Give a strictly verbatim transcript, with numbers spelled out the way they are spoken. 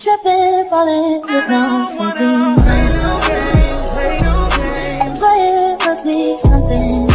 tripping, falling with no footing. Play it must be something.